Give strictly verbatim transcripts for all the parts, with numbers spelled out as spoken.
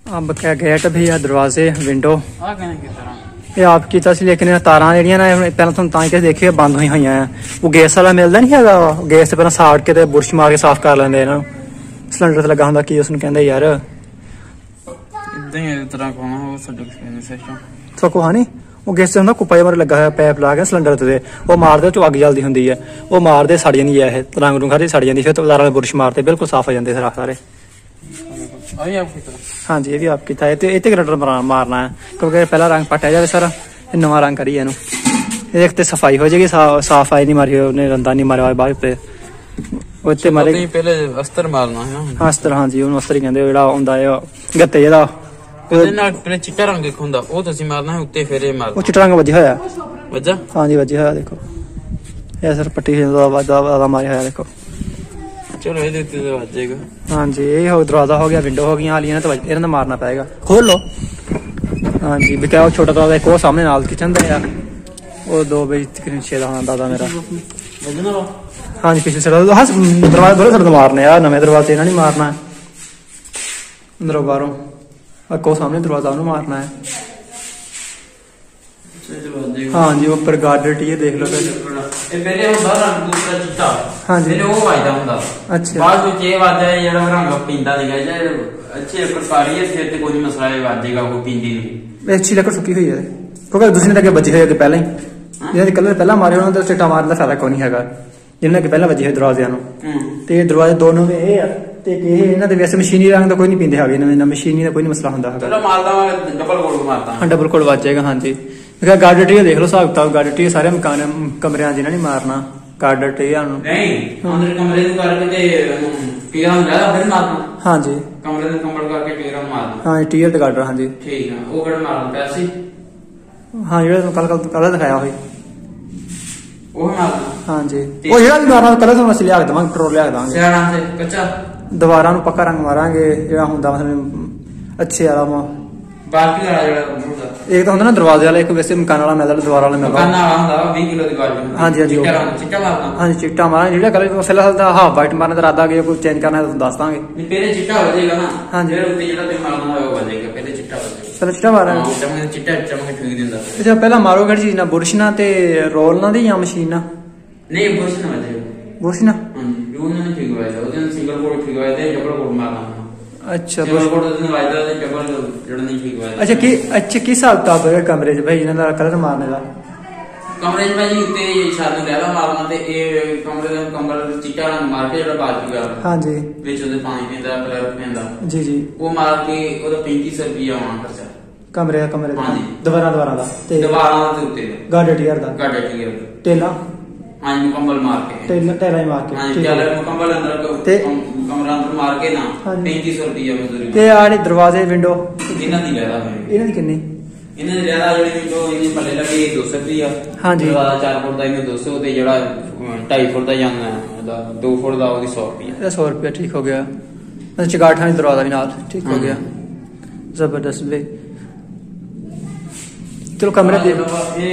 अब क्या गेट भी है, दरवाजे विंडो ये आप किया सी, लेकिन तारा जी पहले तुम ताकि देखिए बंद हुई हुई हैं। वो गैस वाला मिलता नहीं है, गैस से पहले साड़ के बुरश मार के साफ कर लेंगे इन्हों। सिलेंडर लगा होंगे की उसने कहते यार सको हाँ नहीं वो गैस से कुप्पा बारे लगा है पैप ला के सिलेंडर से वो मारते तो अग जल्दी होंगी है, वो मारते सड़ जाती है, रंग रुंग सड़ जाती, फिर तारा बुरश मारते बिल्कुल साफ हो जाते सारा सारे। हाँ जी ये भी आप किया है, ये ग्राइंडर मारना है क्योंकि पहला रंग पट्टिया जाए सर, नवा रंग करिए एक तो सफाई हो जाएगी, सा, साफ आई नहीं मारी उन्हें रंदा नहीं मारे बाद पे उत्ते मारे पहले अस्तर मारना है। हाँ अस्तर, हाँ जी अस्तर ही कहते जेड़ा हुंदा है गत्ते जेड़ा पहले चिट्टा रंग एक हुंदा वो तुसी मारना है उत्ते फिर मारना। वो चिट्टा रंग वज्जा होया वज्जा, हाँ जी वज्जा होया देखो ये सर पट्टी ज्यादा मारिया होया देखो। चलो ये देते तो बच जाएगा। हाँ जी ये हो दरवाजा हो गया, विंडो हो गई, हाल इन्हें तो इन्हें तो मारना पड़ेगा, खोल लो। हाँ जी भी क्या छोटा दरवाजा एक वो सामने नाल किचन का है, वो दो बजे तक छे दा दादा मेरा। हाँ जी पिछले साइड हाँ दरवाजे दोनों साइड मारने यार, नवे दरवाजे इन्हें नहीं मारना है अंदरों बाहरों, को सामने दरवाजा उन्हें मारना है। हाँ जी ऊपर गार्डर टी देख लो हाँ जी अच्छा अच्छी लकड़ सुकी हुई है क्योंकि दूसरी ने बची हुई पहले ही जिन्हें कलर पहला मारे उन्होंने चिट्टा मारने का फायदा कोई नहीं है, जिन्हें पहला बची हुई दरवाजिया ते दरवाजे दोनों में ये ते इन्होंने वैसे मशीनी रंग का कोई नहीं पींदे है, मशीनी का कोई नहीं मसला होंदा है। डबल कोड बच जाएगा। हाँ जी गार्डर टी देख लो हिसाब किताब, गार्डर टी सारे मकान कमरे जिन्हें नहीं मारना गार्डर टी। हाँ जी हाँ टी गार्डर हाँ जी हाँ जो कल कल दिखाया हुई हाँ जी वो जो भी मारना कलर तो असं लिया देव पेट्रोल लिया देंगे, दीवारा पक्का रंग मारांगे जो होंगे मतलब अच्छे वाला एक तो होंगे ना दरवाजे वाला, एक वैसे मकान वाला मिलता दीवार वाला मिलता। हाँ जी हाँ जी हाँ जी चिट्टा मारा जो कलर फिलहाल हाफ वाइट मारने का इरादा अगर कोई चेंज करना है तो दस देंगे। हाँ जी पहले चिट्टा मारा अच्छा पहला मारो कि चीज ना बुरश ना ते रोल ना दी या मशीन ना बुरश ना अच्छा अच्छा की अच्छा किस हिसाब किताब है कमरे च भाई इन्हां दा कलर मारने का कमरे च भाई उत्ते छत नूं लैला मारना ते ए कमरे दे कमर चिट्टा रंग मार के जेड़ा बाजू कर हां जी विच ओदे पानी पेंदा कलर पेंदा जी जी वो मार के ओदा पैंतीस सौ रुपया आना खर्चा कमरे कमरे दा दीवारां दीवारां दा ते दीवारां दे उत्ते गार्डर टीयर दा गार्डर टीयर टेला हाँ मुकम्मल मार के टेला टेला ही मार के हाँ टेला मुकम्मल अंदर ते कमरा अंदर मार के ना पैंतीस सौ रुपया मजदूरी ते आड़े दरवाजे विंडो इन्हां दी लैदा है इन्हां दी किन्नी इन्हां दी लैदा जेड़ी विंडो इन्नी पल्ले लगी दो सौ रुपया हाँ जी दरवाजा चार फुट दा इन्हां दो सौ ते जेड़ा ढाई फुट दा जांदा है दो फुट दा ओदी सौ रुपया सौ रुपया ठीक हो गया। अच्छा चगाठा दरवाजा भी नाल ठीक हो गया जबरदस्त वे। चलो कमरे ये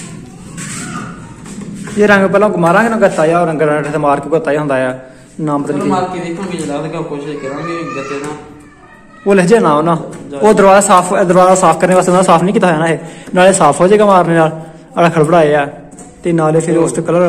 ये रंग पहला मारा ना गत्ता या रंग से मार के गत्ता होंगे नाम पता नहीं कोशिश वो लहजे ना हो ना वो दरवाजा साफ दरवाजा साफ करने वास्ते साफ नहीं किया ना नाले साफ हो जाएगा मारने नाल खड़बड़ाए ते नाले फिर उस कलर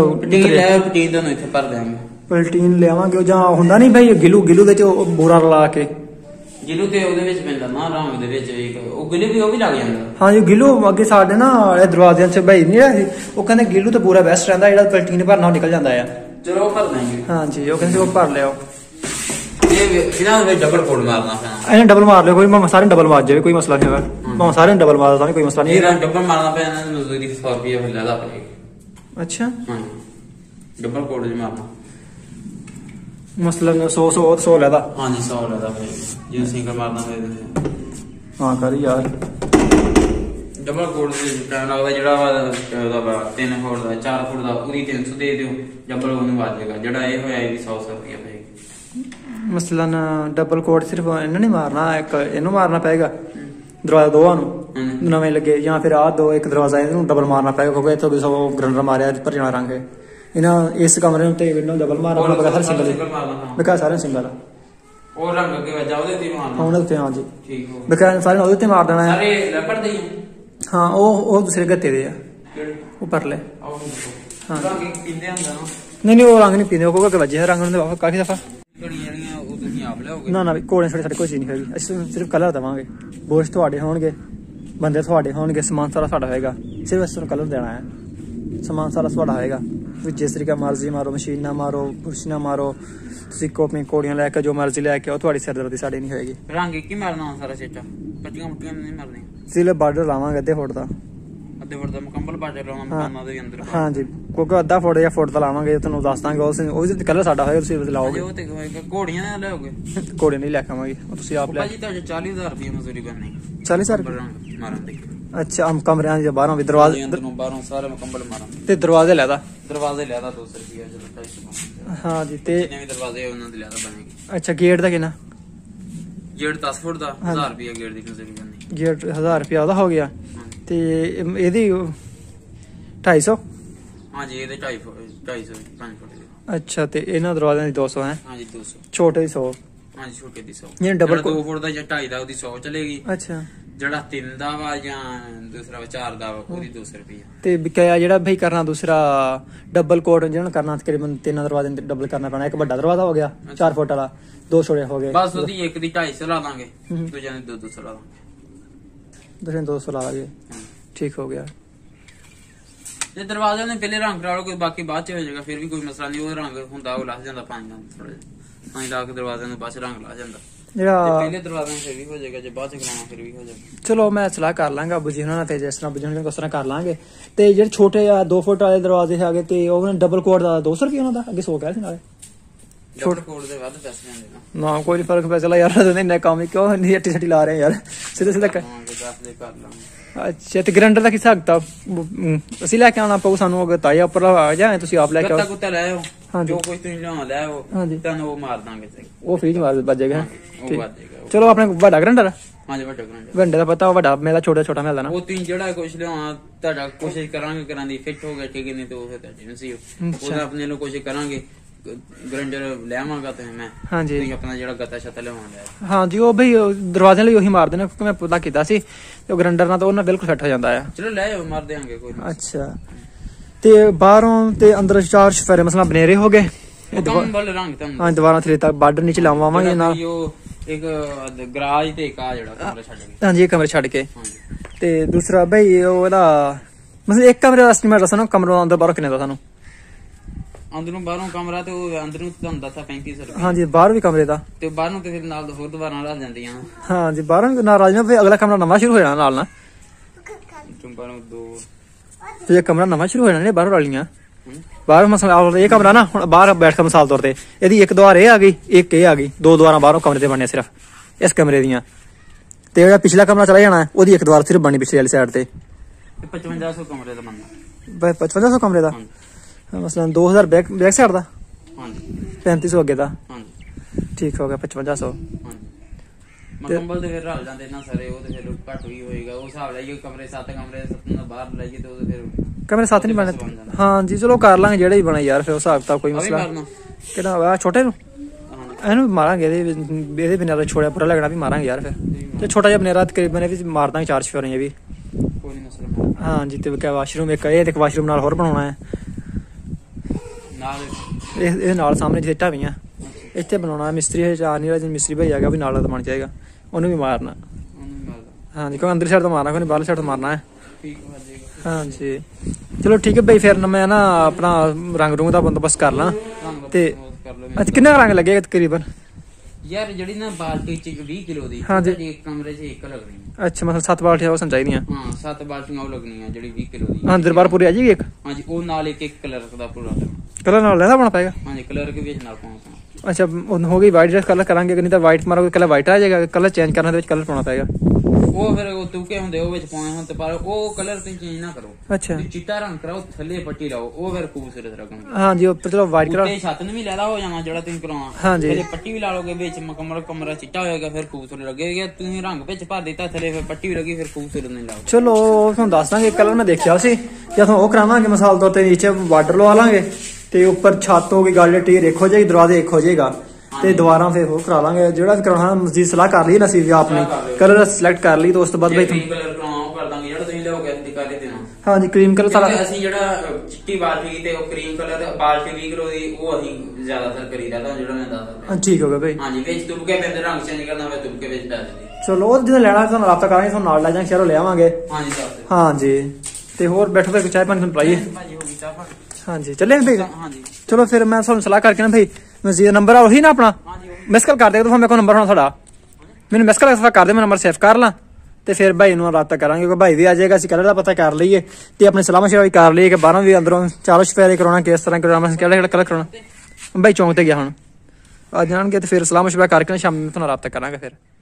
पलटीन लियावांगे जां हुंदा नहीं भाई गिलू गिलू दे बोरा ला के गिलू ते ओदे विच पैंदा ना रंग दे विच एक ओ गिलू भी ओ भी लग जांदा। हां जी गिलू अगे साडे ना दरवाजे च भाई नहीं रही ओ कहंदे गिलू तो पूरा बेस्ट रहंदा जेड़ा पलटीन भरना निकल जांदा है। चलो भर देंगे हां जी ओ कहंदे ओ भर लियो ये बिना वे डबल कोड मारना है इन्हें डबल मार लियो कोई सारे डबल मार जाए कोई मसला नहीं है मैं सारे डबल मार देता कोई मसला नहीं है डबल मारना पे ना मजदूरी सौ रुपया फिर ज्यादा पड़ेगा। अच्छा हां डबल कोड जी मारना मसलन सौ सौ सौ लेदा हाँ जी सौ लेदा जो सिंगल मारना है हाँ कर यार डबल कोड से टाइम लगदा जेड़ा ओदा तीन फुट दा चार फुट दा पूरी तीन सौ दे दियो डबल ओनू आ जाएगा जेड़ा ए होया ए सौ सौ रुपया पेगा। मसलन डबल कोड सिर्फ इन्हें नहीं मारना एक इनू मारना पेगा दरवाजा दोवां नू नवे लगे या फिर आ दो एक दरवाजा इनू डबल मारना पेगा क्योंकि इत्थों सौ ग्राइंडर मारिया पर जाना रंग इन्हें इस कमरे में विंडो डबल मारना पड़ेगा हर सिंगल बेकार सारे सिंगल ਉਹ ਰੰਗ ਅੱਗੇ ਵੱਜਾ ਉਹਦੇ ਤੇ ਮਾਰਨਾ ਉਹਦੇ ਉੱਤੇ। ਹਾਂਜੀ ਠੀਕ ਹੋ ਬਕਾਇਦਾ ਸਾਰੇ ਉਹਦੇ ਤੇ ਮਾਰ ਦੇਣਾ ਹੈ। ਸਾਰੇ ਲੈਪਰ ਦੇ ਹਾਂ ਉਹ ਉਹ ਦੂਸਰੇ ਗੱਤੇ ਦੇ ਆ ਉਹ ਪਰਲੇ। ਹਾਂ ਰੰਗ ਪੀਂਦੇ ਹੁੰਦਾ ਨਾ? ਨਹੀਂ ਨਹੀਂ ਉਹ ਰੰਗ ਨਹੀਂ ਪੀਂਦੇ, ਉਹ ਕੋਲ ਕੇ ਵੱਜੇ ਰੰਗ ਉਹਨਾਂ ਦੇ ਕਾਫੀ ਦਫਾ। ਘੜੀਆਂ ਜਿਹੜੀਆਂ ਉਹ ਤੁਸੀਂ ਆਪ ਲਿਆਓਗੇ? ਨਾ ਨਾ ਕੋਲੇ ਛੋਟੇ ਸਾਡੇ ਕੋਈ ਚੀਜ਼ ਨਹੀਂ ਹੈਗੀ, ਅਸੀਂ ਸਿਰਫ ਕਲਰ ਦੇਵਾਂਗੇ। ਬੋਰਸ਼ ਤੁਹਾਡੇ ਹੋਣਗੇ, ਬੰਦੇ ਤੁਹਾਡੇ ਹੋਣਗੇ, ਸਮਾਨ ਸਾਰਾ ਸਾਡਾ ਹੋਏਗਾ, ਸਿਰਫ ਅਸੀਂ ਤੁਹਾਨੂੰ ਕਲਰ ਦੇਣਾ ਹੈ। ਸਮਾਨ ਸਾਰਾ ਤੁਹਾਡਾ ਹੋਏਗਾ, ਵੀ ਜਿਸ ਤਰੀਕੇ ਮਰਜ਼ੀ ਮਾਰੋ, ਮਸ਼ੀਨ ਨਾ ਮਾਰੋ, ਬੁਰਸ਼ ਨਾ ਮਾਰੋ, ਤੁਸੀਂ ਕੋਪੀਆਂ ਕੋੜੀਆਂ ਲੈ ਕੇ ਜੋ ਮਰਜ਼ੀ ਲੈ ਕੇ ਆਓ, ਤੁਹਾਡੀ ਸਿਰਦਰਦੀ ਸਾਡੀ ਨਹੀਂ ਹੋਏਗੀ। ਰੰਗ ਕੀ ਮਾਰਨਾ ਸਾਰਾ ਚੇਚਾ? ਕੱਚੀਆਂ ਮੁੱਟੀਆਂ ਨਹੀਂ ਮਾਰਨੀਆਂ? ਸਿਰਫ ਬਾਰਡਰ ਲਾਵਾਂਗੇ ਅੱਧੇ ਫੁੱਟ ਦਾ। ਅੱਧੇ ਫੁੱਟ ਦਾ ਮੁਕੰਮਲ ਬਾਰਡਰ ਲਾਉਣਾ ਮਕਾਨਾਂ ਦੇ ਅੰਦਰ? ਹਾਂਜੀ ਕਿਉਂਕਿ ਅੱਧਾ ਫੁੱਟ ਜਾਂ ਫੁੱਟ ਦਾ ਲਾਵਾਂਗੇ, ਤੁਹਾਨੂੰ ਦੱਸ ਦਾਂਗੇ। ਉਸ ਉਹਦੇ ਕਲਰ ਸਾਡਾ ਹੋਏਗਾ, ਤੁਸੀਂ ਲਾਓਗੇ। ਉਹ ਤੇ ਘੋੜੀਆਂ ਨਾਲ ਲਿਆਓਗੇ? ਘੋੜੇ ਨਹੀਂ ਲੈ ਕੇ ਆਵਾਂਗੇ, ਉਹ ਤੁਸੀਂ ਆਪ ਲੈ। ਭਾਜੀ ਤੁਹਾਡੇ ਚਾਲੀ ਹਜ਼ਾਰ ਰੁਪਏ ਮਜ਼ਦੂਰੀ ਬਣਨੀ? ਚਾਲੀ ਹਜ਼ਾਰ ਰੰਗ ਮਾਰਨ ਦੀ? ਅੱਛਾ ਹਮ ਕਮਰਿਆਂ ਦੇ ਬਾਹਰੋਂ ਵੀ ਦਰਵਾਜ਼ੇ ਅੰਦਰੋਂ ਬਾਹਰੋਂ ਸਾਰੇ ਮੁਕੰਮਲ ਮਾਰਾਂ ਤੇ ਦਰਵਾਜ਼ੇ ਲੈਦਾ? ਦਰਵਾਜ਼ੇ ਲੈਦਾ ਦੋ ਸੌ ਰੁਪਏ ਜਦੋਂ ਢਾਈ ਸੌ। ਹਾਂ ਜੀ ਤੇ ਜਿੰਨੇ ਵੀ ਦਰਵਾਜ਼ੇ ਉਹਨਾਂ ਦੇ ਲੈਦਾ ਬਣੇਗੀ। ਅੱਛਾ ਗੇਟ ਦਾ ਕਿੰਨਾ? ਗੇਟ ਦਸ ਫੁੱਟ ਦਾ ਹਜ਼ਾਰ ਰੁਪਏ ਗੇਟ ਦੀ ਮਜ਼ਦੂਰੀ ਬਣਨੀ। ਗੇਟ ਹਜ਼ਾਰ ਰੁਪਏ ਉਹਦਾ ਹੋ ਗਿਆ ਤੇ ਇਹਦੀ ਢਾਈ ਸੌ? ਹਾਂਜੀ ਇਹਦੇ ਢਾਈ ਫੁੱਟ ਢਾਈ ਸੌ ਪੰਜ ਫੁੱਟ ਦੀ। ਅੱਛਾ ਤੇ ਇਹਨਾਂ ਦਰਵਾਜ਼ਿਆਂ ਦੀ ਦੋ ਸੌ ਹੈ? ਹਾਂਜੀ ਦੋ ਸੌ। ਛੋਟੇ ਦੀ ਸੌ? ਹਾਂਜੀ ਛੋਟੇ ਦੀ ਸੌ। ਜਿਹੜਾ ਡਬਲ ਦੋ ਫੁੱਟ ਦਾ ਜਾਂ ਢਾਈ ਦਾ ਉਹਦੀ ਸੌ ਚਲੇਗੀ। ਅੱਛਾ ਜਿਹੜਾ ਤਿੰਨ ਦਾ ਵਾ ਜਾਂ ਦੂਸਰਾ ਵਾ ਚਾਰ ਦਾ ਵਾ ਉਹਦੀ ਦੋ ਸੌ ਰੁਪਏ। ਤੇ ਬਕਾਇਆ ਜਿਹੜਾ ਭਾਈ ਕਰਨਾ ਦੂਸਰਾ ਡਬਲ ਕੋਟ ਜਿਹਨਾਂ ਕਰਨਾ ਤਕਰੀਬਨ ਤਿੰਨ ਦਰਵਾਜ਼ੇ ਡਬਲ ਕਰਨਾ ਪੈਣਾ। ਇੱਕ ਵੱਡਾ ਦਰਵਾਜ਼ਾ ਹੋ ਗਿਆ ਚਾਰ ਫੁੱਟ ਵਾਲਾ, ਦੋ ਛੋਟੇ ਹੋ ਗਏ। ਬਸ ਉਹਦੀ ਇੱਕ ਦੀ ਢਾਈ ਸੌ ਲਾ ਦਾਂਗੇ, ਦੂਜਿਆਂ ਦੀ ਦੋ ਦੋ ਸੌ ਲਾ ਦਾਂਗੇ। ਦੂਜਿਆਂ ਦੋ ਸੌ ਲਾ ਲਾਂਗੇ, ਠੀਕ ਹੋ ਗਿਆ। ਜੇ ਦਰਵਾਜ਼ਿਆਂ ਨੇ ਪਹਿਲੇ ਰੰਗ ਕਰਾ ਲਓ ਕੋਈ ਬਾਕੀ ਬਾਅਦ ਚ ਹੋ ਜਾਏਗਾ, ਫਿਰ ਵੀ ਕੋਈ ਮਸਲਾ ਨਹੀਂ। ਉਹ ਰੰਗ ਹੁੰਦਾ ਉਹ ਲੱਗ ਜਾਂਦਾ ਪੰਜ ਨਾਲ ਥੋੜਾ ਜਿਹਾ ਪੰਜ ਲਾ ਕੇ ਦਰਵਾਜ਼ਿਆਂ ਨੂੰ ਬਾਅਦ ਚ ਰੰਗ ਲਾ ਜਾਂਦਾ ਜਿਹੜਾ ਪਹਿਲੇ ਦਰਵਾਜ਼ਿਆਂ ਨੂੰ ਫਿਰ ਵੀ ਹੋ ਜਾਏਗਾ, ਜੇ ਬਾਅਦ ਚ ਕਰਾਉਣਾ ਫਿਰ ਵੀ ਹੋ ਜਾਏਗਾ। ਚਲੋ ਮੈਂ ਸਲਾਹ ਕਰ ਲਾਂਗਾ ਬੁਝੀ ਉਹਨਾਂ ਨਾਲ ਤੇ ਜਿਸ ਤਰ੍ਹਾਂ ਬੁਝਣਗੇ ਉਸ ਤਰ੍ਹਾਂ ਕਰ ਲਾਂਗੇ। ਤੇ ਜਿਹੜੇ ਛੋਟੇ ਆ ਦੋ ਫੁੱਟ ਵਾਲੇ ਦਰਵਾਜ਼ੇ ਹੈਗੇ ਤੇ ਉਹਨਾਂ ਡਬਲ ਕੋਟ ਦਾ ਦੋ ਸੌ ਰੁਪਏ ਉਹਨਾਂ ਦਾ ਅੱਗੇ ਸੌ ਕਹਿ ਸੀ ਨਾਲੇ। ਛੋਟੇ ਕੋਟ ਦੇ ਵੱਧ ਪੈਸੇ ਜਾਂਦੇ ਨਾ। ਨਾ ਕੋਈ ਫਰਕ ਪੈ ਚਲਾ ਯਾਰ, ਇੰਨਾ ਕੰਮ ਕਿਉਂ ਨਹੀਂ ਅੱਟੀ ਛੱਟੀ ਲਾ ਰਹੇ ਯਾਰ, ਸਿੱਧੇ ਸਿੱਧੇ ਕਰ ਲਾਂਗੇ। ਅੱਛਾ ਤੇ ਗਰੰਟਰ ਦਾ ਕੀ ਹਿਸਾਬ ਕਿਤਾਬ? ਅਸੀਂ ਲੈ ਕੇ ਆਉਣਾ ਪਊ ਸਾਨੂੰ? ਅਗਰ ਤਾਇਆ ਉੱਪਰ ਆ ਜਾਏ ਤੁਸੀਂ ਆਪ ਲੈ ਕੇ ਆਓ? ਕੁੱਤਾ ਲੈ ਆਓ, ਜੋ ਕੁਝ ਤੁਸੀਂ ਲਿਆਉਣਾ ਲੈ ਆਓ, ਤੁਹਾਨੂੰ ਉਹ ਮਾਰ ਦਾਂਗੇ। ਉਹ ਫ੍ਰੀ ਚ ਮਾਰ ਵੱਜੇਗਾ? ਉਹ ਵੱਜੇਗਾ। ਚਲੋ ਆਪਣੇ ਵੱਡਾ ਗਰੰਟਰ? ਹਾਂਜੀ ਵੱਡਾ ਗਰੰਟਰ। ਵੱਡੇ ਦਾ ਪਤਾ ਵੱਡਾ, ਮੇਰਾ ਛੋਟਾ ਛੋਟਾ ਮਿਲਦਾ ਨਾ। ਉਹ ਤੁਸੀਂ ਜਿਹੜਾ ਕੁਝ ਲਿਆਉਣਾ ਤੁਹਾਡਾ ਕੋਸ਼ਿਸ਼ ਕਰਾਂਗੇ ਕਰਾਂ ਦੀ ਫਿੱਟ ਹੋ ਗਿਆ ਠੀਕ ਨਹੀਂ ਤੇ ਉਹ ਫਿਰ ਤੁਹਾਡੀ ਨਸੀਬ। ਉਹਦਾ ਆਪਣੇ ਨੂੰ ਕੋਸ਼ਿਸ਼ ਕਰਾਂਗੇ ਗਰੰਟਰ ਲਿਆਵਾਂਗਾ ਤੇ ਮੈਂ। ਹਾਂਜੀ ਤੁਸੀਂ ਆਪਣਾ ਜਿਹੜਾ ਗੱਤਾ ਛੱਤਾ ਲਿਆਵਾਂਗਾ। ਹਾਂਜੀ ਉਹ ਬਈ ਦਰਵਾਜ਼ਿਆਂ ਲਈ ਉਹੀ ਮਾਰਦੇ ਨੇ ਕਿਉਂਕਿ ਮੈਂ ਪਤਾ ਕੀਤਾ ਸੀ ਤੇ ਉਹ ਗਰੰਟਰ ਨਾਲ ਤਾਂ ਉਹਨਾਂ ਬਿਲਕੁਲ ਫਿੱਟ ਹੋ ਜਾਂਦਾ ਆ। ਚਲੋ ਲੈ ਆਓ ਮਾਰ ਦੇਾਂਗੇ ਕੋਈ। ਅੱਛਾ ਤੇ ਬਾਹਰੋਂ ਤੇ ਅੰਦਰ ਚਾਰ ਸਫੇਰੇ ਮਸਲਾ ਬਨੇਰੇ ਹੋ ਗਏ। ਹਾਂ ਦੁਬਾਰਾ ਥਲੇ ਤੱਕ ਬਾਰਡਰ ਨੀਚੇ ਲਾਵਾਂਗੇ ਨਾਲ। ਇੱਕ ਗਰਾਜ ਤੇ ਇੱਕ ਆ ਜਿਹੜਾ ਕਮਰਾ ਛੱਡ ਕੇ। ਹਾਂਜੀ ਇਹ ਕਮਰੇ ਛੱਡ ਕੇ। ਤੇ ਦੂਸਰਾ ਬਈ ਉਹ ਇਹਦਾ ਮਤਲਬ ਇੱਕ ਕਮਰੇ ਦਾ ਐਸਟੀਮੇਟ ਦੱਸੋ ਨਾ, ਕਮਰਾ ਅੰਦਰ ਬਾਹਰੋਂ ਕਿੰਨੇ ਦਾ ਸਾਨੂੰ? ਅੰਦਰੋਂ ਬਾਹਰੋਂ ਕਮਰਾ ਤੇ ਉਹ ਅੰਦਰ ਨੂੰ ਤੁਹਾਨੂੰ ਦੱਸਿਆ ਪੈਂਤੀ ਸੌ ਰੁਪਏ। ਹਾਂਜੀ ਬਾਹਰ ਵੀ ਕਮਰੇ ਦਾ ਤੇ ਬਾਹਰ ਨੂੰ ਤੇ ਫਿਰ ਨਾਲ ਹੋਰ ਦੁਬਾਰਾ ਲੱਗ ਜਾਂਦੀਆਂ। ਹਾਂਜੀ ਬਾਹਰੋਂ ਨਾਲ ਰਾਜ ਨਾਲ ਅਗਲਾ ਕਮਰਾ ਨਵਾਂ ਸ਼ੁਰੂ ਹੋ ਜਾਣਾ ਨਾਲ ਨਾ। ਬਾਹਰੋਂ ਦੋ ਤੇ ਕਮਰਾ ਨਵਾਂ ਸ਼ੁਰੂ ਹੋ ਜਾਣਾ ਨੇ ਬਾਹਰੋਂ ਵਾਲੀਆਂ। ਬਾਹਰ ਮਸਲਾ ਇਹ ਕਮਰਾ ਨਾ ਹੁਣ ਬਾਹਰ ਬੈਠ ਕੇ ਮਿਸਾਲ ਤੌਰ ਤੇ ਇਹਦੀ ਇੱਕ ਦੁਆਰ ਇਹ ਆ ਗਈ, ਇੱਕ ਇਹ ਆ ਗਈ, ਦੋ ਦੁਆਰਾਂ ਬਾਹਰੋਂ ਕਮਰੇ ਤੇ ਬਣਨੇ ਸਿਰਫ ਇਸ ਕਮਰੇ ਦੀਆਂ। ਤੇ ਜਿਹੜਾ ਪਿਛਲਾ ਕਮਰਾ ਚਲਾ ਜਾਣਾ ਉਹਦੀ ਇੱਕ ਦੁਆਰ ਸਿਰਫ ਬਣਨੀ ਪਿਛਲੇ ਵਾਲੀ ਸਾਈਡ ਤੇ। ਪਚਵੰਜਾ ਸੌ ਕਮਰੇ ਦਾ ਬਣਨਾ। ਪਚਵੰਜਾ ਸੌ ਕਮਰੇ ਦਾ ਮਸਲਨ ਦੋ ਹਜ਼ਾਰ ਬੈਕ ਬੈਕ ਸਾਈਡ ਦਾ। ਹਾਂਜੀ ਪੈਂਤੀ ਸੌ ਅੱਗੇ ਦਾ। ਹਾਂਜੀ ਠੀਕ ਹੋ ਗਿਆ ਪਚਵੰਜਾ ਸੌ। ਕੰਬਲ ਤੇ ਫਿਰ ਰਲ ਜਾਂਦੇ ਨਾ ਸਾਰੇ, ਉਹ ਤੇ ਫਿਰ ਘੱਟ ਹੀ ਹੋਏਗਾ। ਉਹ ਹਿਸਾਬ ਲਾਈਏ ਕਮਰੇ ਸੱਤ ਕਮਰੇ ਸੱਤ ਬਾਹਰ ਲਾਈਏ ਤੇ ਉਹ ਫਿਰ ਕਮਰੇ ਸੱਤ ਨਹੀਂ ਬਣੇ। ਹਾਂਜੀ ਚਲੋ ਕਰ ਲਾਂਗੇ ਜਿਹੜੇ ਹੀ ਬਣੇ ਯਾਰ, ਫਿਰ ਹਿਸਾਬ ਕਿਤਾਬ ਕੋਈ ਮਸਲਾ ਕਿਹੜਾ ਆ ਛੋਟੇ ਨੂੰ ਇਹਨੂੰ ਵੀ ਮਾਰਾਂਗੇ। ਇਹਦੇ ਇਹਦੇ ਬਿਨਾਂ ਤਾਂ ਛੋੜਿਆ ਪੂਰਾ ਲੱਗਣਾ ਵੀ ਮਾਰਾਂਗੇ ਯਾਰ ਫਿਰ। ਤੇ ਛੋਟਾ ਜਿਹਾ ਬਨੇਰਾ ਤਕਰੀਬਨ ਇਹ ਵੀ ਮਾਰ ਦਾਂਗੇ ਚਾਰ ਛੇ ਵੀ। ਕੋਈ ਨਹੀਂ ਮਸਲਾ। ਹਾਂਜੀ ਤੇ ਵਾਸ਼ਰੂਮ ਇੱਕ ਇਹ ਤੇ ਵਾਸ਼ਰੂਮ ਨਾਲ ਹੋਰ ਬਣਾਉਣਾ ਹੈ ਨਾਲ ਇਹ ਨਾਲ ਸਾਹਮਣੇ ਜਿੱਥੇ ਢਾਵੀਆਂ ਇੱਥੇ ਬਣਾਉਣਾ। ਮਿਸਤਰੀ ਹੈ ਚਾਰ ਨਹੀਂ ਮਿਸਤਰੀ ਭਾਈ ਹੈਗਾ ਵੀ ਨਾਲ ਬਣ ਜਾਏਗਾ, ਉਹਨੂੰ ਵੀ ਮਾਰਨਾ। ਹਾਂਜੀ ਕਿਉਂਕਿ ਅੰਦਰ ਸਾਈਡ ਤੋਂ ਮਾਰਨਾ, ਕੋਈ ਬਾਹਰਲੀ ਸਾਈਡ ਤੋਂ ਮਾਰਨਾ ਹੈ। ਹਾਂਜੀ ਚਲੋ ਠੀਕ ਹੈ ਭਾਈ ਫਿਰ ਮੈਂ ਨਾ ਆਪਣਾ ਰੰਗ ਰੂੰਗ ਦਾ ਬੰਦੋਬਸਤ ਕਰ ਲਾਂ। ਤੇ ਅੱਛਾ ਕਿੰਨਾ ਰੰਗ ਲੱਗੇਗਾ ਤਕਰੀਬਨ? ਯਾਰ ਜਿਹੜੀ ਨਾ ਬਾਲਟੀ ਚ ਵੀਹ ਕਿਲੋ ਦੀ ਇੱਕ ਕਮਰੇ ਚ ਇੱਕ ਲੱਗਣੀ। ਅੱਛਾ ਮਤਲਬ ਸੱਤ ਬਾਲਟੀਆਂ ਉਹ ਚਾਹੀਦੀਆਂ? ਹਾਂ ਸੱਤ ਬਾਲਟੀਆਂ ਉਹ ਲੱਗਣੀਆਂ ਜਿਹੜੀ ਵੀਹ ਕਿਲੋ ਦੀ। ਅੰਦਰ ਬਾਹਰ ਪੂਰੀ ਆ ਜਾਏਗੀ ਇੱਕ? ਹਾਂਜੀ ਉਹ ਨਾਲ ਇੱਕ ਇੱਕ ਕਲਰ ਦਾ ਪੂਰਾ ਕਲਰ ਨਾਲ ਲੈਣਾ ਪਾਉਣਾ ਪਏਗਾ? ਹਾਂਜੀ ਕਲਰ ਕੇ ਵਿੱਚ ਨਾਲ ਪਾਉਣਾ। ਅੱਛਾ ਹੋ ਗਈ ਵਾਈਟ ਡਰੈਸ ਕਲਰ ਕਰਾਂਗੇ ਕਿ ਨਹੀਂ ਤਾਂ ਵਾਈਟ ਮਾਰੋਗੇ ਕਲਰ ਵਾਈਟ ਆ ਜਾਏਗਾ, ਕਲਰ ਚੇਂਜ ਕਰਨ ਦੇ ਵਿੱਚ ਕਲਰ ਪਾਉਣਾ ਪਏਗਾ। ਉਹ ਫਿਰ ਉਹ ਤੁਕੇ ਹੁੰਦੇ ਉਹ ਵਿੱਚ ਪਾਉਣੇ ਹੁਣ ਤੇ ਪਰ ਉਹ ਕਲਰ ਤੁਸੀਂ ਚੇਂਜ ਨਾ ਕਰੋ। ਅੱਛਾ ਚਿੱਟਾ ਰੰਗ ਕਰਾਓ ਥੱਲੇ ਪੱਟੀ ਲਾਓ, ਉਹ ਫਿਰ ਖੂਬਸੂਰਤ ਲੱਗਣਗੇ। ਹਾਂਜੀ ਉੱਪਰ ਚਲੋ ਵਾਈਟ ਕਰਾ ਛੱਤ ਨੂੰ ਵੀ ਲੈਦਾ ਹੋ ਜਾਣਾ ਜਿਹੜਾ ਤੁਸੀਂ ਕਰਾਉਣਾ। ਹਾਂਜੀ ਥੱਲੇ ਪੱਟੀ ਵੀ ਲਾ ਲੋਗੇ ਵਿੱਚ ਮੁਕੰਮਲ ਕਮਰਾ ਚਿੱਟਾ ਹੋਏਗਾ ਫਿਰ ਖੂਬਸੂਰਤ ਲੱਗੇਗਾ। ਤੁਸੀਂ ਰੰਗ ਵਿੱਚ ਭਰ ਦਿੱਤਾ ਥੱਲੇ ਫਿਰ ਪੱਟੀ ਵੀ ਲੱਗੀ ਫਿਰ ਖੂਬਸੂਰਤ ਨਹੀਂ ਲੱਗਦਾ। ਚਲੋ ਤੁਹਾਨੂੰ ਦੱਸ ਦਾਂਗੇ ਕਲਰ ਮੈਂ ਦੇਖਿਆ ਸੀ ਜਦੋਂ ਉਹ ਕਰਾਵਾਂਗੇ ਮਿਸਾਲ ਤੌਰ ਤੇ ਨੀਚੇ ਬਾਰਡਰ ਲਵਾ ਲਾਂਗੇ ਤੇ ਉੱਪਰ ਛੱਤ ਹੋ ਗਈ ਗੱਲ ਟੀਰ ਇੱਕ ਹੋ ਜਾਏਗੀ, ਦਰਵਾਜ਼ੇ ਇੱਕ ਹੋ ਜਾਏਗਾ। ਤੇ ਦੁਬਾਰਾ ਫਿਰ ਉਹ ਕਰਾ ਲਾਂਗੇ ਜਿਹੜਾ ਵੀ ਕਰਾਉਣਾ ਮਸਜਿਦ ਸਲਾਹ ਕਰ ਲਈ ਨਾ ਅਸੀਂ ਵੀ ਆਪਣੀ ਕਲਰ ਸਿਲੈਕਟ ਕਰ ਲਈ ਤੇ ਉਸ ਤੋਂ ਬਾਅਦ ਬਈ ਕਰੀਮ ਕਲਰ ਕਰਾਉਣਾ ਉਹ ਕਰ ਦਾਂਗੇ ਜਿਹੜਾ ਤੁਸੀਂ ਲਿਆਓਗੇ ਅਸੀਂ ਕਰ ਦੇਣਾ। ਹਾਂਜੀ ਕਰੀਮ ਕਲਰ ਸਾਰਾ ਅਸੀਂ ਜਿਹੜਾ ਚਿੱਟੀ ਬਾਲਟੀ ਤੇ ਉਹ ਕਰੀਮ ਕਲਰ ਬਾਲਟੀ ਵੀ ਕਰੋ ਦੀ ਉਹ ਅਸੀਂ ਜ਼ਿਆਦਾਤਰ ਕਰੀਦਾ ਤਾਂ ਜਿਹੜਾ ਮੈਂ ਦੱਸਦਾ। ਠੀਕ ਹੋ ਗਿਆ ਬਈ। ਹਾਂਜੀ ਵਿੱਚ ਤੁਬਕੇ ਪੈਂਦੇ ਰੰਗ ਚੇਂਜ ਕਰਨਾ ਹੋਵੇ ਤੁਬਕੇ ਵਿੱਚ ਪਾ ਦੇ। ਚਲੋ ਉਹ ਜਦੋਂ ਲੈਣਾ ਤੁਹਾਨੂੰ ਰਾਬਤਾ ਕਰਾਂਗੇ ਤੁਹਾਨੂੰ ਨਾਲ ਲੈ ਜਾਾਂਗੇ ਸ਼ਹਿਰੋਂ ਲੈ ਆਵਾਂਗੇ। ਹਾਂਜੀ ਹਾਂਜੀ ਤੇ ਹੋਰ ਬੈਠੋ ਤੇ ਚਾਹ ਪਾਣੀ ਤੁਹਾਨੂੰ ਪਲਾਈਏ। ਹਾਂਜੀ ਚੱਲੇ ਭਾਈ। ਹਾਂਜੀ ਚਲੋ ਫਿਰ ਮੈਂ ਤੁਹਾਨੂੰ ਸਲਾਹ ਕਰਕੇ ਨਾ ਭਾਈ ਮਸਜਿਦ ਨੰਬਰ ਆ ਉਹੀ ਨਾ ਆਪਣਾ ਮਿਸ ਕਾਲ ਕਰ ਦੇ ਮੇਰੇ ਕੋਲ ਨੰਬਰ ਹੋਣਾ ਤੁਹਾਡਾ ਮੈਨੂੰ ਮਿਸ ਕਾਲ ਕਰ ਦੇ ਮੈਂ ਨੰਬਰ ਸੇਵ ਕਰ ਲਾਂ ਤੇ ਫਿਰ ਭਾਈ ਨੂੰ ਰਾਬਤਾ ਕਰਾਂਗੇ ਕਿਉਂਕਿ ਭਾਈ ਵੀ ਆ ਜਾਏਗਾ ਅਸੀਂ ਕਲਰ ਦਾ ਪਤਾ ਕਰ ਲਈਏ ਤੇ ਆਪਣੀ ਸਲਾਹ ਮਸ਼ਵਰਾ ਵੀ ਕਰ ਲਈਏ ਕਿ ਬਾਹਰੋਂ ਵੀ ਅੰਦਰੋਂ ਚਾਲੋ ਸ਼ਫੇਰੇ ਕਰਾਉਣਾ ਕਿਸ ਤਰ੍ਹਾਂ ਕਰਾਉਣਾ ਕਿਹੜਾ ਕਿਹੜਾ ਕਲਰ ਕਰਾਉਣਾ। ਭਾਈ ਚੌਂਕ ਤੇ ਗਿਆ ਹੁਣ ਆ ਜਾਣਗੇ ਤੇ ਫਿਰ ਸਲਾਹ ਮਸ਼ਵਰਾ ਕਰਕੇ ਨਾ ਸ਼ਾਮ ਨੂੰ ਤੁਹਾਨੂੰ ਰਾਬਤਾ ਕਰਾਂਗੇ ਫਿਰ।